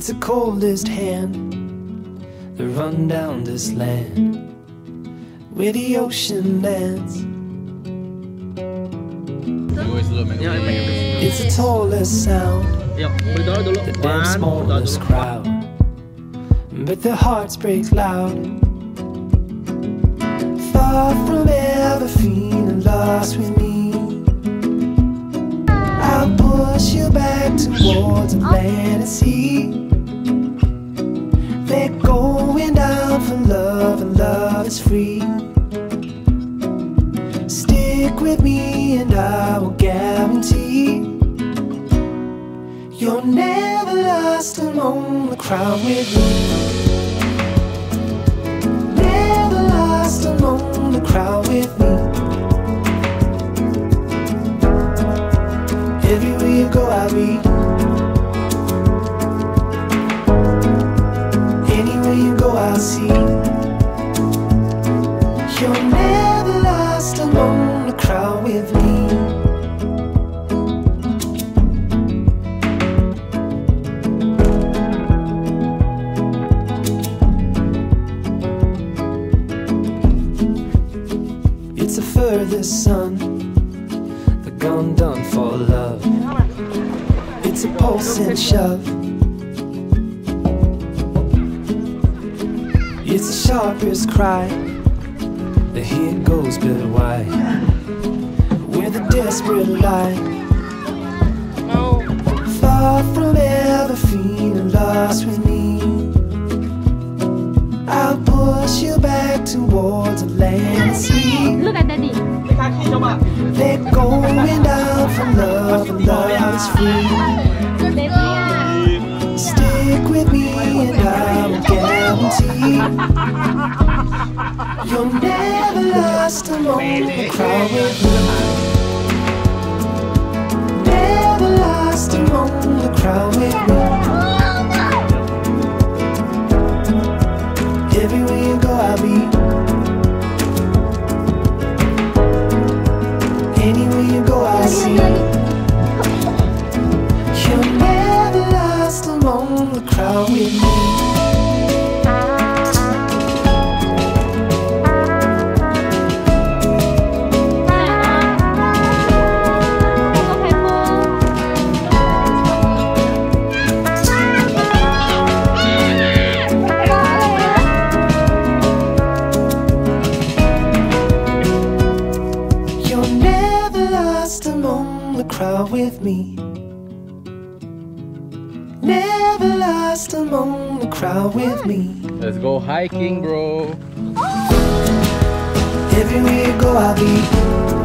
It's the coldest hand that run down this land where the ocean lands. It's the tallest sound, the damn smallest crowd, but their hearts break loud. Far from ever feeling lost with me, I'll push you back towards land and sea. They're going down for love, and love is free. Stick with me and I will guarantee you're never lost among the crowd with me. Never lost among the crowd with me. Everywhere you go I'll be. Anywhere you go I'll see. You're never lost among the crowd with me. It's the furthest sun, the gone done for love. It's a pulse and shove. It's the sharpest cry. The here goes, but why? Where the desperate lie. Far from ever feeling lost with me, I'll push you back towards a land and sea. Look at Daddy. They're going down for love, and love is free. Stick with me and I will guarantee you're never lost among the crowd with me. Never lost among the crowd with me. Everywhere you go I'll be. Anywhere you go I'll see. You're never lost among the crowd with me. Crowd with me. Never lost among the crowd with me. Let's go hiking, bro. Everywhere you go I'll be.